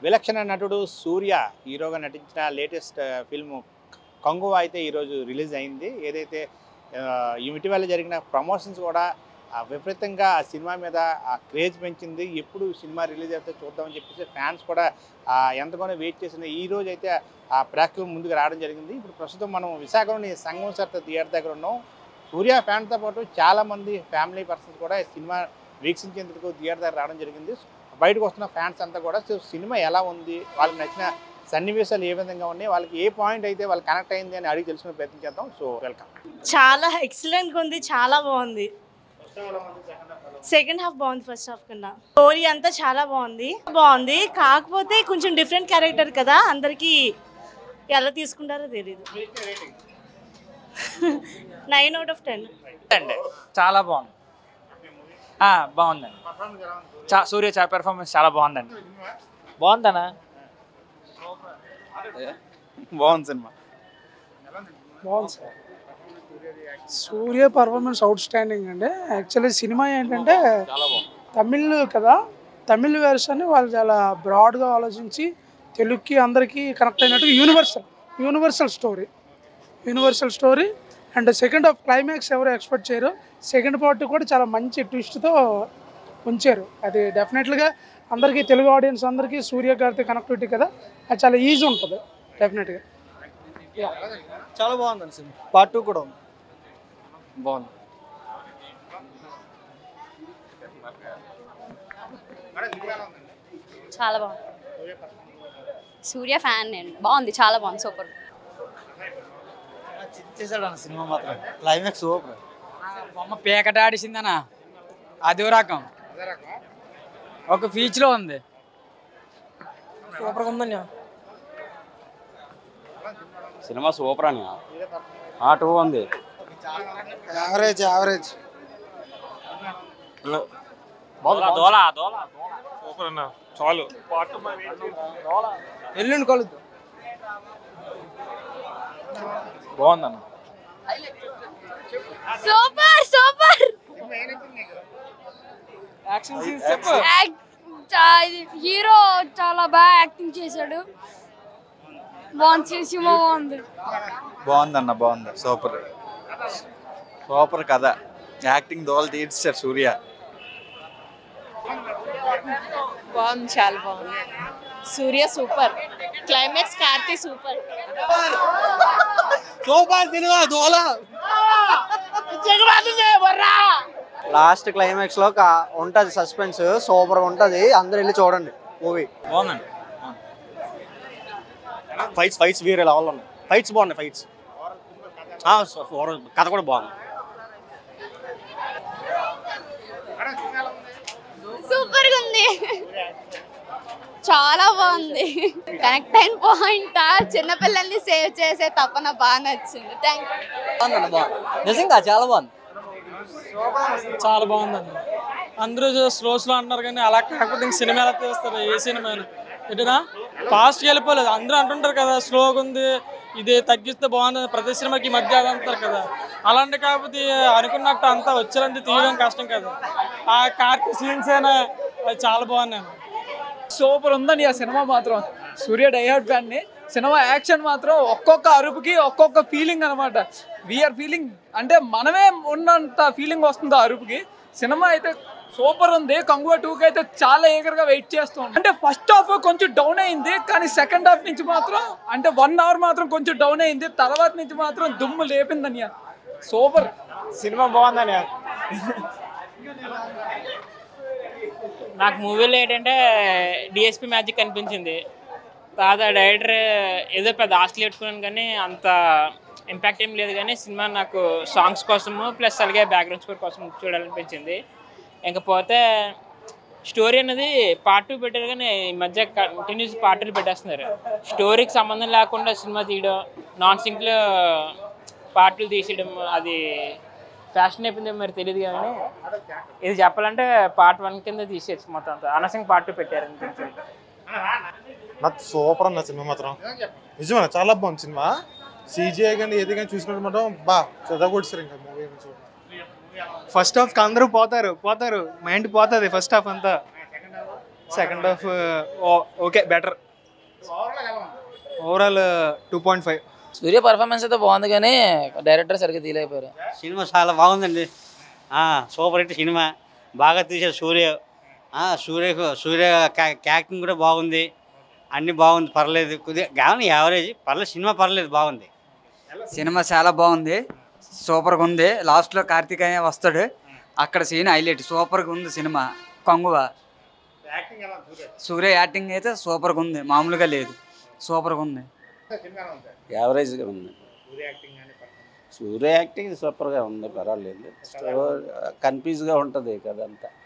విలక్షణ నటుడు సూర్య హీరోగా నటించిన లేటెస్ట్ ఫిల్మ్ కంగువా అయితే ఈరోజు రిలీజ్ అయింది. ఏదైతే ఇటీవల జరిగిన ప్రమోషన్స్ కూడా విపరీతంగా ఆ సినిమా మీద ఆ క్రేజ్ పెంచింది. ఎప్పుడు సినిమా రిలీజ్ అయితే చూద్దామని చెప్పేసి ఫ్యాన్స్ కూడా ఎంతగానో వెయిట్ చేసిన ఈరోజు అయితే ఆ ప్రేక్షకుల ముందుకు రావడం జరిగింది. ఇప్పుడు ప్రస్తుతం మనం విశాఖలోని సంగం సర్త థియేటర్ దగ్గర ఉన్నాం. సూర్య ఫ్యాన్తో పాటు చాలామంది ఫ్యామిలీ పర్సన్స్ కూడా సినిమా వీక్షించేందుకు థియేటర్ దగ్గర రావడం జరిగింది. బయటకు వస్తున్న ఫ్యాన్స్ అంతా కూడా సినిమా ఎలా ఉంది, వాళ్ళకి నచ్చిన సన్నివేశాలు ఏ విధంగా ఉన్నాయి, వాళ్ళకి ఏ పాయింట్ అయితే వాళ్ళు కనెక్ట్ అయింది అని అడిగి తెలుసుకునే ప్రయత్నం చేద్దాం. So welcome. చాలా ఎక్సలెంట్గా ఉంది, చాలా బాగుంది. సెకండ్ హాఫ్ బాగుంది ఫస్ట్ హాఫ్ కన్నా. స్టోరీ అంతా చాలా బాగుంది. కాకపోతే కొంచెం డిఫరెంట్ క్యారెక్టర్ కదా, అందరికీ ఎలా తీసుకుంటారో తెలీదు. 9 out of 10 అండి. చాలా బాగుంది. బాగుందండి. సూర్య పెర్ఫార్మెన్స్ చాలా బాగుందండి. బాగుందనా? బాగుంది సినిమా. బాగుంది sir. Surya performance outstanding అండి. యాక్చువల్లీ సినిమా ఏంటంటే తమిళ్ కదా, తమిళ్ వెర్షన్ వాళ్ళు చాలా బ్రాడ్గా ఆలోచించి తెలుగుకి అందరికీ కనెక్ట్ అయినట్టు universal story and second half climax ఎవరు ఎక్స్పెక్ట్ చేయరు. సెకండ్ పార్ట్ కూడా చాలా మంచి ట్విస్ట్తో ఉంచారు. అది డెఫినెట్గా అందరికీ తెలుగు ఆడియన్స్ అందరికీ సూర్య గారితో కనెక్టివిటీ కదా, అది చాలా ఈజీ ఉంటుంది డెఫినెట్గా. చాలా బాగుందండి సినిమా. పార్ట్ 2 కూడా ఉంది. బాగుంది. చాలా బాగుంది. సూర్య ఫ్యాన్ నేను. బాగుంది, చాలా బాగుంది, సూపర్. చేశాడు అన్న సినిమా మాత్రం. Climax super. బొమ్మ పేకట ఆడిసిందనా, అదో రకం ఒక ఫీచ్లో ఉంది. సూపర్గా ఉందన్న సినిమా. సూపర్ అని 2 ఉంది. యావరేజ్ సూపర్ అన్న. చాలు ఎల్లుండి కలుద్దాం. బాగుందన్న. సూపర్ హీరో చాలా బాగా యాక్టింగ్ చేశాడు. సినిమా బాగుందన్న. బాగుంది. సూపర్ కథ, యాక్టింగ్ దోల తీర్చారు సూర్య. బాగుంది, చాలా బాగుంది. Surya super. Climax Karthi super cinema దోల. లాస్ట్ క్లైమాక్స్ లో ఉంటది సస్పెన్స్, సూపర్ ఉంటది. అందరూ వెళ్ళి చూడండి మూవీ. బాగుందండి. ఫైట్స్ వేరే లెవెల్ ఉన్నాయి. ఫైట్స్ బాగున్నాయి. ఫైట్స్ కథ కూడా బాగుంది. సూపర్ గా ఉంది, చాలా బాగుంది. కనెక్ట్ అయిన పాయింట్ చిన్నపిల్లల్ని సేవ్ చేసే తపన బాగా నచ్చింది. నిజంగా చాలా బాగుంది. చాలా బాగుందండి. అందరూ స్లోస్లో అంటున్నారు కానీ అలా కాకపోతే ఇంక సినిమా ఎలా తీస్తారు? ఏ సినిమా ఏంటన్నా ఫాస్ట్గా వెళ్ళిపోలేదు. అందరూ అంటుంటారు కదా స్లోగా ఉంది, ఇది తగ్గిస్తే బాగుంది, ప్రతి సినిమాకి ఈ మధ్య అది అంటారు కదా. అలాంటి కాకపోతే అనుకున్నట్టు అంతా వచ్చేదంతా తీయడం కష్టం కదా. ఆ కార్తీ సీన్స్ అయినా అది చాలా బాగున్నాయి. సూపర్ ఉందండి ఆ సినిమా మాత్రం. సూర్య డైహార్డ్ ఫ్యాన్ని. సినిమా యాక్షన్ మాత్రం ఒక్కొక్క అరుపుకి ఒక్కొక్క ఫీలింగ్ అనమాట. వీఆర్ ఫీలింగ్ అంటే మనమే ఉన్నంత ఫీలింగ్ వస్తుంది ఆ అరుపుకి. సినిమా అయితే సూపర్ ఉంది. కంగువా 2కి అయితే చాలా ఈగర్గా వెయిట్ చేస్తాం. అంటే ఫస్ట్ హాఫ్ కొంచెం డౌన్ అయింది, కానీ సెకండ్ హాఫ్ నుంచి మాత్రం అంటే 1 hour మాత్రం కొంచెం డౌన్ అయింది. తర్వాత నుంచి మాత్రం దుమ్ము లేపిందని. సూపర్ సినిమా బాగుందని. నాకు మూవీలో ఏంటంటే డిఎస్పి మ్యాజిక్ అనిపించింది. తర్వాత డైరెక్టర్ ఏదో పెద్ద ఆస్తులు పెట్టుకున్నాను కానీ అంత ఇంపాక్ట్ ఏం లేదు. కానీ సినిమా నాకు సాంగ్స్ కోసము ప్లస్ అలాగే బ్యాక్గ్రౌండ్ స్కోర్ కోసం చూడాలనిపించింది. ఇంకపోతే స్టోరీ అనేది పార్ట్ 2 పెట్టారు కానీ ఈ మధ్య కంటిన్యూస్ పార్ట్ 2 పెట్టేస్తున్నారు. స్టోరీకి సంబంధం లేకుండా సినిమా తీయడం, నాన్ సింక్లో పార్ట్ 2 తీసేయడం అది ఫ్యాషన్ అయిపోయింది మరి తెలియదు. కానీ ఇది చెప్పాలంటే పార్ట్ 1 కింద తీసేసి మొత్తం అంతా అనవసరంగా పార్ట్ 2 పెట్టారు అనిపించింది. నాకు సూపర్ అన్న సినిమా మాత్రం. నిజమన్నా చాలా బాగుంది సినిమా. CGI కానీ ఏది కానీ చూసినట్టు మాత్రం చదవకూడదు. ఇంకా మూవీ ఫస్ట్ హాఫ్ అందరూ పోతారు, మైండ్ పోతుంది ఫస్ట్ హాఫ్ అంతా. Second half okay better. Overall 2.5. Surya performance అయితే బాగుంది కానీ డైరెక్టర్ సరిగ్గా తీయలేకపోయారు. సినిమా చాలా బాగుందండి. సూపర్ హిట్ సినిమా, బాగా తీశారు సూర్య. సూర్య యాక్టింగ్ కూడా బాగుంది, అన్నీ బాగుంది, పర్లేదు. కొద్దిగా కానీ యావరేజ్, పర్లేదు, సినిమా పర్లేదు, బాగుంది. సినిమా చాలా బాగుంది, సూపర్గా ఉంది. లాస్ట్లో కార్తికేయ వస్తాడు, అక్కడ సీన్ హైలైట్. సూపర్గా ఉంది సినిమా. కొంగువ సూర్య యాక్టింగ్ అయితే సూపర్గా ఉంది, మామూలుగా లేదు, సూపర్గా ఉంది. యావరేజ్గా ఉంది. సూర్య యాక్టింగ్ సూపర్గా ఉంది, పర్వాలేదు. కన్ఫ్యూజ్గా ఉంటుంది కదంతా.